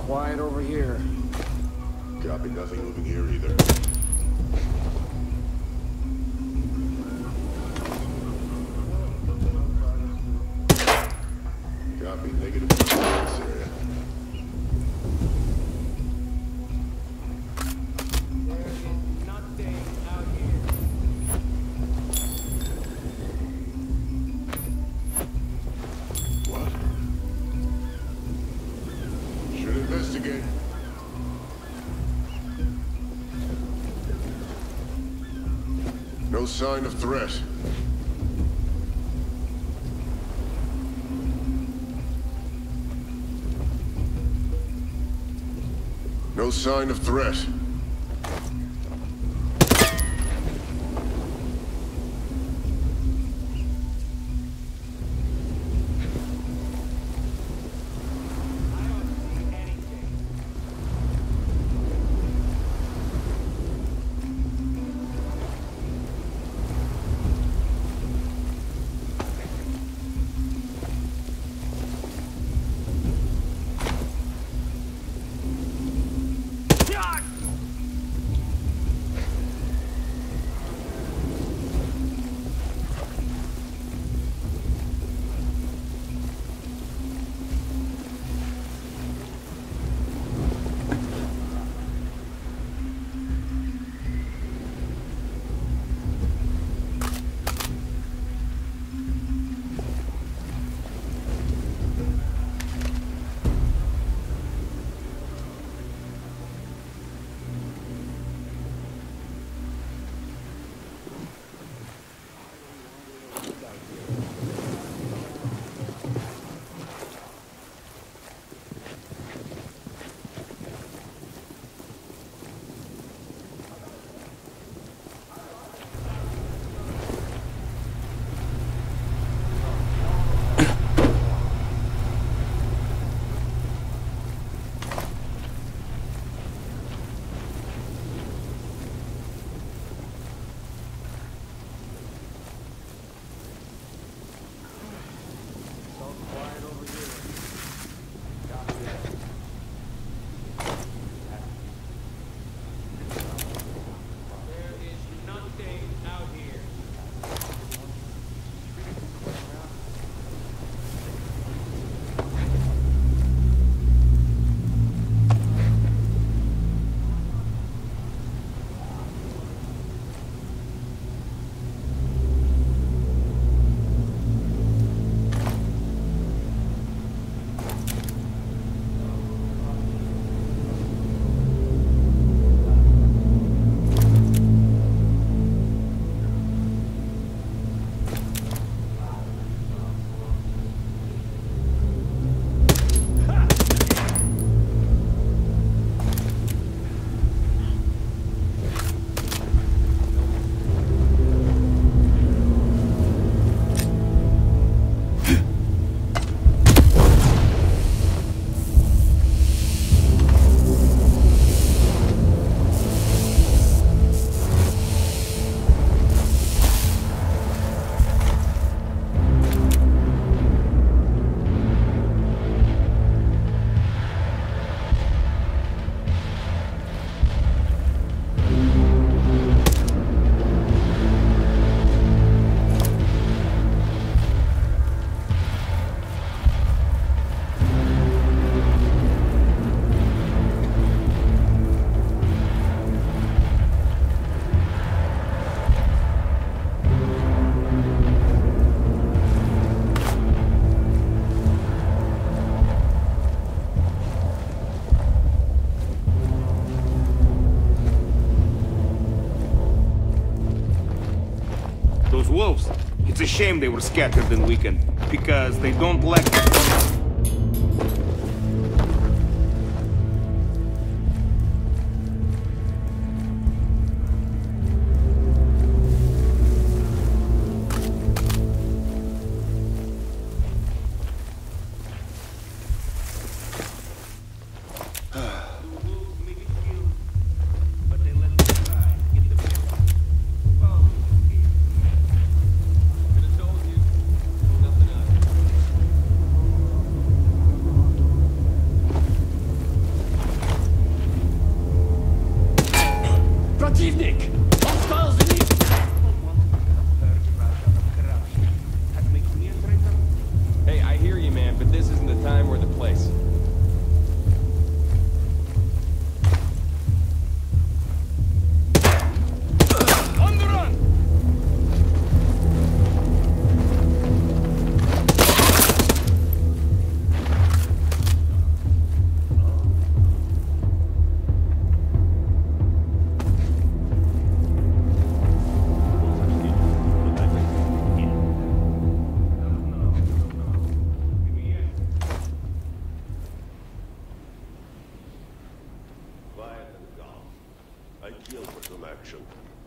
quiet over here. Copy, nothing moving here either. Copy, negative in this area. There is nothing out here. What? Should investigate. No sign of threat. No sign of threat. Those wolves, it's a shame they were scattered and weakened, because they don't lack... Противник! Hostiles in east! Hey, I hear you, man, but this isn't the time or the place. On the run! Quiet and calm. I kill for some action.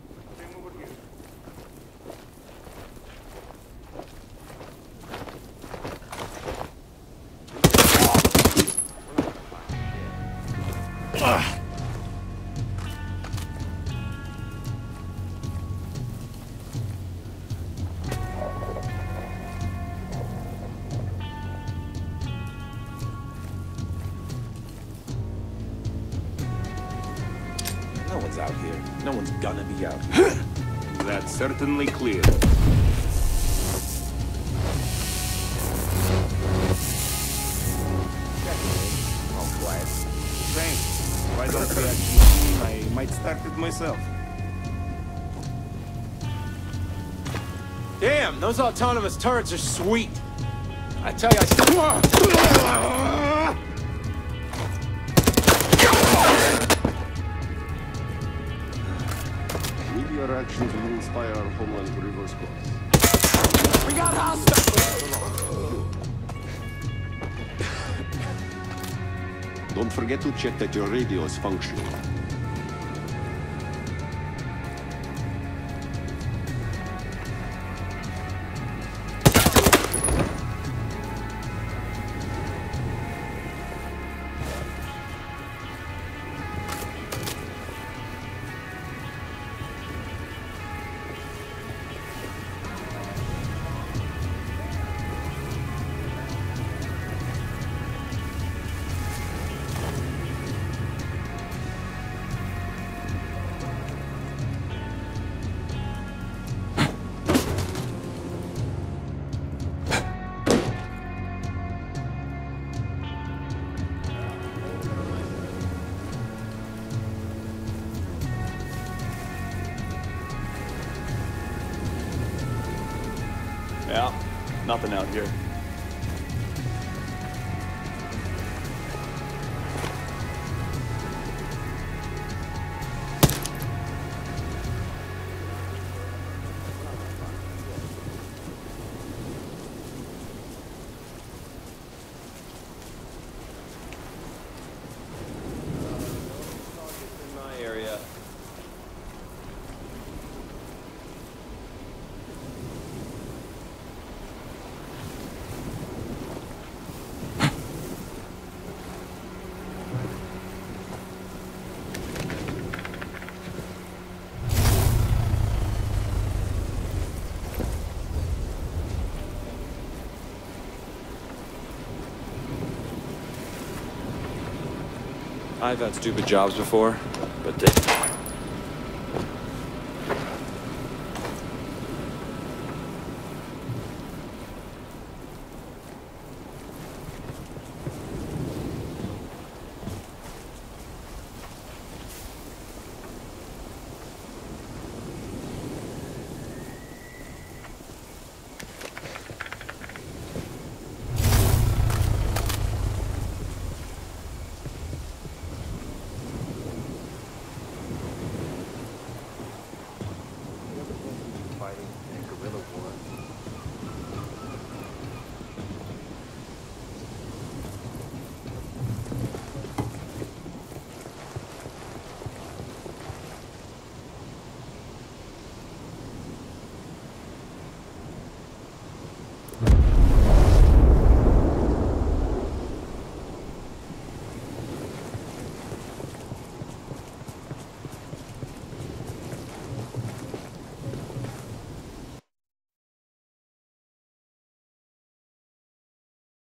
No one's out here. No one's gonna be out here. That's certainly clear. All quiet. Thanks. Why don't you actually? I might start it myself. Damn, those autonomous turrets are sweet. I tell you, I still... Will your actions will inspire our homeland to reverse course? We got hostiles! Don't forget to check that your radio is functioning. Yeah, nothing out here. In my area. I've had stupid jobs before, but